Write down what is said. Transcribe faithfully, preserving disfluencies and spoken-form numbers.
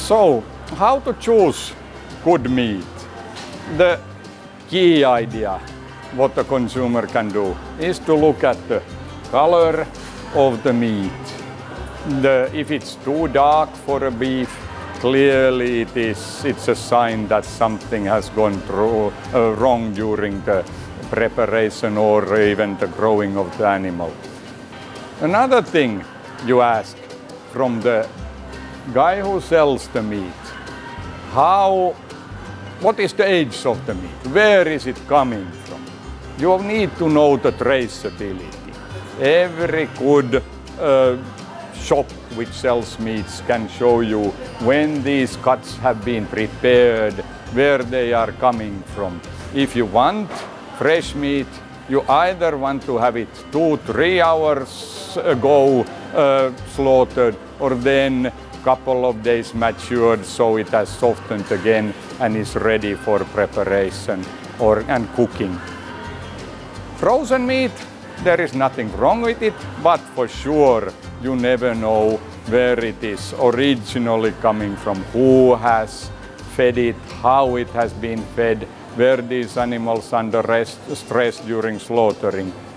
So, how to choose good meat? The key idea what the consumer can do is to look at the color of the meat. The, if it's too dark for a beef, clearly it is, it's a sign that something has gone through, uh, wrong during the preparation or even the growing of the animal. Another thing you ask from the guy who sells the meat, how, what is the age of the meat? Where is it coming from? You need to know the traceability. Every good uh, shop which sells meats can show you when these cuts have been prepared, where they are coming from. If you want fresh meat, you either want to have it two, three hours ago uh, slaughtered, or then couple of days matured so it has softened again and is ready for preparation or and cooking. Frozen meat, there is nothing wrong with it, but for sure you never know where it is originally coming from, who has fed it, how it has been fed, were these animals under rest, stress during slaughtering.